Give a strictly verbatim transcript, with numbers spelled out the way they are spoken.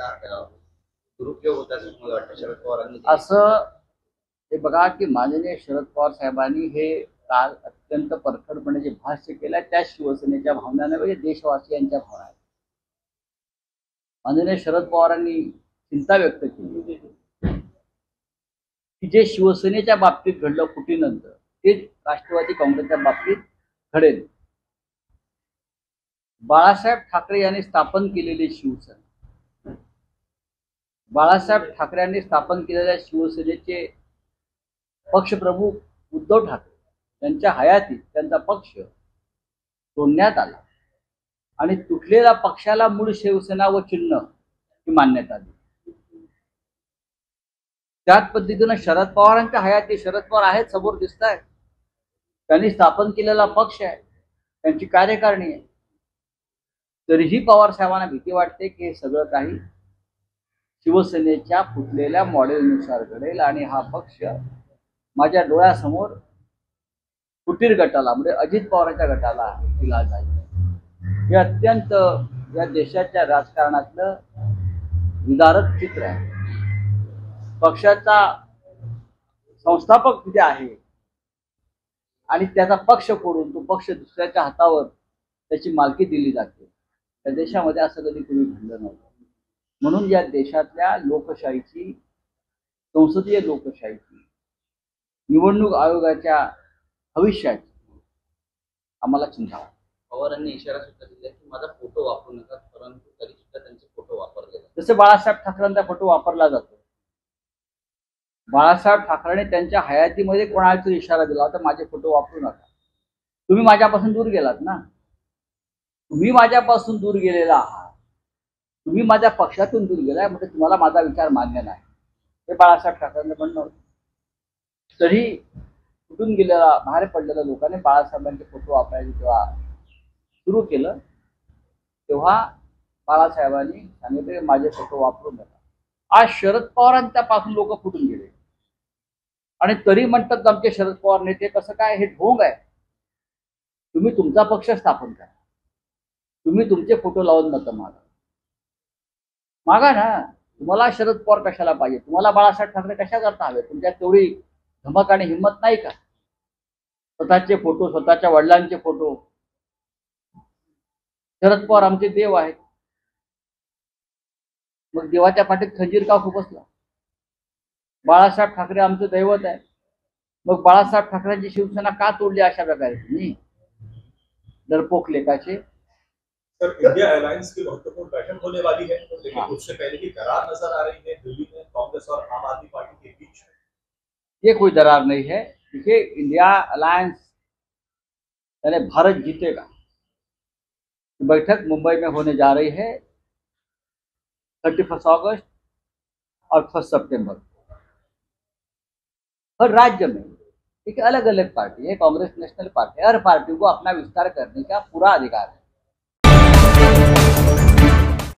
का दुरुपयोग होता असं मला वाटतं शरद पवारांनी असं हे बघा की माननीय शरद पवार साहेबांनी हे काल अत्यंत परखडपणे जे भाष्य केलं त्या शिवसेनेच्या भावना नव्हे, देशवासियांच्या भावना आहेत. माननीय शरद पवारांनी चिंता व्यक्त केली की जे शिवसेनेच्या बाबतीत घडलं फुटीनंतर ते राष्ट्रवादी काँग्रेसच्या बाबतीत घडेल. बाळासाहेब ठाकरे यांनी स्थापन केलेली शिवसेना, बाळासाहेब ठाकरे यांनी स्थापन केलेल्या शिवसेनेचे पक्षप्रमुख उद्धव ठाकरे यांच्या हयातीत त्यांचा पक्ष तोडण्यात आला आणि तुटलेल्या पक्षाला मूळ शिवसेना व चिन्ह ही मान्यता दिली. त्याच पद्धतीनं शरद पवारांच्या हयाती, शरद पवार आहेत समोर दिसत आहेत, त्यांनी स्थापन केलेला पक्ष आहे, त्यांची कार्यकारिणी आहे. तरीही पवार साहेबांना भीती वाटते की हे सगळं काही शिवसेनेच्या फुटलेल्या मॉडेलनुसार घडेल आणि हा पक्ष माझ्या डोळ्यासमोर फुटीर गटाला म्हणजे अजित पवारांच्या गटाला दिला जाईल. हे अत्यंत या देशाच्या राजकारणातलं विदारक चित्र आहे. पक्षाचा संस्थापक तिथे आहे आणि त्याचा पक्ष फोडून तो पक्ष दुसऱ्याच्या हातावर त्याची मालकी दिली जाते. त्या देशामध्ये असं कधी कुणी घडलं नव्हतं. म्हणून या देशातल्या लोकशाहीची, संसदीय लोकशाहीची, निवडणूक आयोगाच्या भविष्याची आम्हाला चिंता आहे. पवारांनी इशारा सुद्धा दिला की माझा फोटो वापरू नका, परंतु तरी सुद्धा त्यांचे फोटो वापरले जातात. जसे बाळासाहेब ठाकरेंचा फोटो वापरला जातो. बाळासाहेब ठाकरेंनी त्यांच्या हयातीमध्ये कोणाला तरी इशारा दिला होता, माझे फोटो वापरू नका. तुम्ही माझ्यापासून दूर गेलात ना, तुम्ही माझ्यापासून दूर गेलेला आहात, तुम्ही माझ्या पक्षातून दूर गेलाय, म्हणजे तुम्हाला माझा विचार मान्य नाही, हे बाळासाहेब ठाकरेंचं म्हणणं होतं. तरी कुठून गेलेला बाहेर पडलेल्या लोकांनी बाळासाहेबांचे फोटो वापरायचे जेव्हा सुरू केलं तेव्हा बाळासाहेबांनी सांगितले माझे फोटो वापरू नका. आज शरद पवारांच्यापासून लोक फुटून गेले आणि तरी म्हणतात आमचे शरद पवार नेते कसं काय, हे ढोंग आहे. तुम्ही तुमचा पक्ष स्थापन करा, तुम्ही तुमचे फोटो लावून मतं मागा मागा ना. तुम्हाला शरद पवार कशाला पाहिजे, तुम्हाला बाळासाहेब ठाकरे कशा करता हवे, तुमच्यात तेवढी धमक आणि हिंमत नाही का? स्वतःचे फोटो, स्वतःच्या वडिलांचे फोटो. शरद पवार आमचे देव आहेत, मग देवाच्या पाठीत खंजीर का खुपसला? बाळासाहेब ठाकरे आमचं दैवत आहे, मग बाळासाहेब ठाकरेंची शिवसेना का तोडली अशा प्रकारे तुम्ही? डरपोक लेखाचे. सर, इंडिया अलायंस की महत्वपूर्ण बैठक होने वाली है, लेकिन उससे पहले की दरार नजर आ रही है दिल्ली में कांग्रेस और आम आदमी पार्टी के बीच में. ये कोई दरार नहीं है. देखिए, इंडिया अलायंस यानी भारत जीतेगा बैठक मुंबई में होने जा रही है थर्टी फर्स्ट अगस्त और फर्स्ट सितंबर. हर राज्य में एक अलग अलग पार्टी है, कांग्रेस नेशनल पार्टी, हर पार्टी को अपना विस्तार करने का पूरा अधिकार है.